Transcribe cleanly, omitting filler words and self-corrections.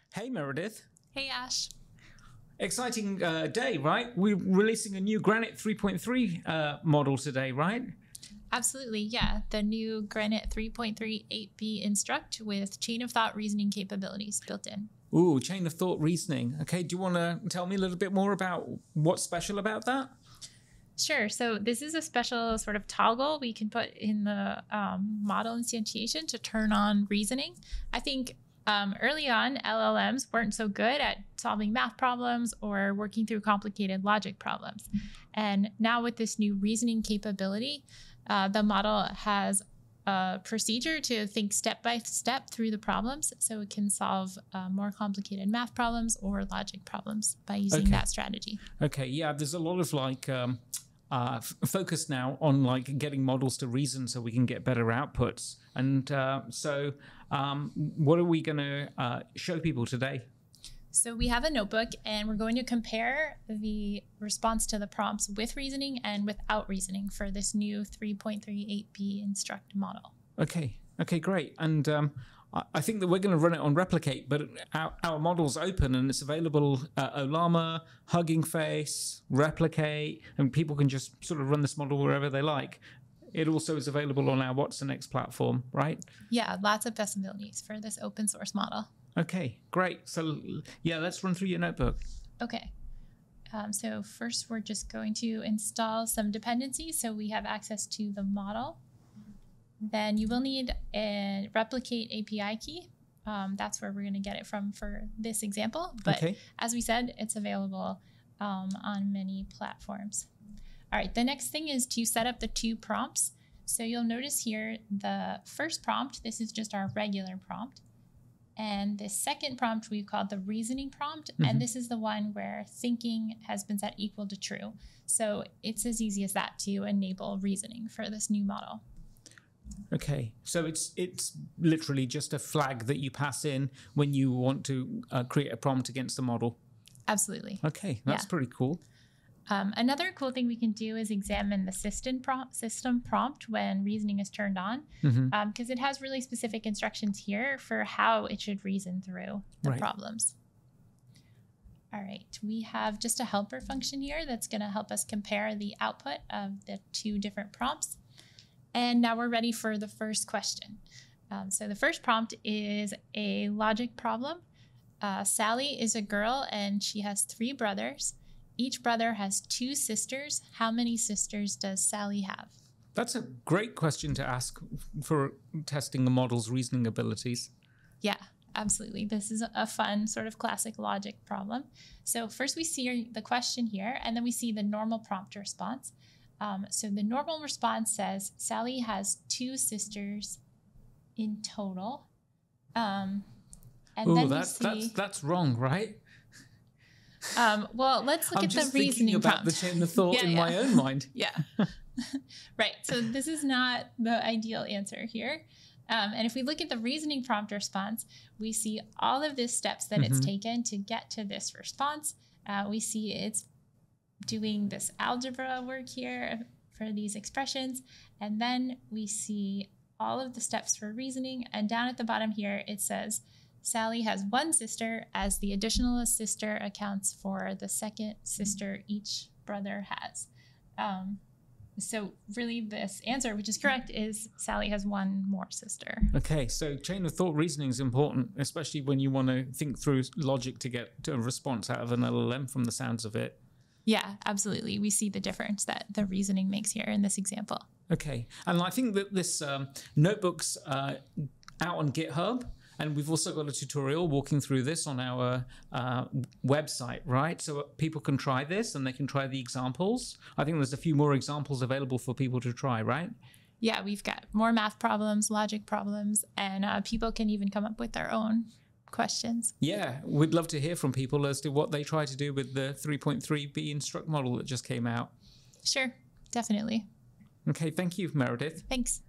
Hey, Meredith. Hey, Ash. Exciting day, right? We're releasing a new Granite 3.3 model today, right? Absolutely, yeah. The new Granite 3.3-8b Instruct with chain of thought reasoning capabilities built in. Ooh, chain of thought reasoning. Okay, do you want to tell me a little bit more about what's special about that? Sure. So this is a special sort of toggle we can put in the model instantiation to turn on reasoning. I think early on, LLMs weren't so good at solving math problems or working through complicated logic problems. And now with this new reasoning capability, the model has a procedure to think step by step through the problems, so it can solve more complicated math problems or logic problems by using that strategy. Okay, yeah, there's a lot of focus now on getting models to reason so we can get better outputs. And what are we going to show people today? So we have a notebook and we're going to compare the response to the prompts with reasoning and without reasoning for this new 3.3-8b Instruct model. Okay, great. And I think that we're going to run it on Replicate, but our model's open and it's available Ollama, Hugging Face, Replicate, and people can just sort of run this model wherever they like. It also is available on our watsonx platform, right? Yeah, lots of possibilities for this open source model. Okay, great. So yeah, let's run through your notebook. Okay. So first we're just going to install some dependencies so we have access to the model. Then you will need a replicate API key. That's where we're going to get it from for this example. But as we said, it's available on many platforms. All right, the next thing is to set up the two prompts. So you'll notice here the first prompt, this is just our regular prompt. And the second prompt we've called the reasoning prompt. And this is the one where thinking has been set equal to true. So it's as easy as that to enable reasoning for this new model. Okay, so it's literally just a flag that you pass in when you want to create a prompt against the model. Absolutely. Okay, that's pretty cool. Another cool thing we can do is examine the system prompt when reasoning is turned on, because it has really specific instructions here for how it should reason through the problems. All right, we have just a helper function here that's going to help us compare the output of the two different prompts. And now we're ready for the first question. So the first prompt is a logic problem. Sally is a girl and she has 3 brothers. Each brother has 2 sisters. How many sisters does Sally have? That's a great question to ask for testing the model's reasoning abilities. Yeah, absolutely. This is a fun sort of classic logic problem. So first we see the question here, and then we see the normal prompt response. So the normal response says Sally has 2 sisters in total. And then that's wrong, right? Well, let's look at the reasoning prompt. I'm just thinking about the chain of thought in my own mind. Yeah. Right. So this is not the ideal answer here. And if we look at the reasoning prompt response, we see all of the steps that it's taken to get to this response. We see it's doing this algebra work here for these expressions. And then we see all of the steps for reasoning. And down at the bottom here, it says Sally has 1 sister, as the additional sister accounts for the second sister each brother has. So really this answer, which is correct, is Sally has 1 more sister. Okay, so chain of thought reasoning is important, especially when you want to think through logic to get a response out of an LLM from the sounds of it. Yeah, absolutely. We see the difference that the reasoning makes here in this example. Okay, and I think that this notebook's out on GitHub. And we've also got a tutorial walking through this on our website, right? So people can try this and they can try the examples. I think there's a few more examples available for people to try, right? Yeah, we've got more math problems, logic problems, and people can even come up with their own questions. Yeah, we'd love to hear from people as to what they try to do with the 3.3b Instruct model that just came out. Sure, definitely. Okay, thank you, Meredith. Thanks.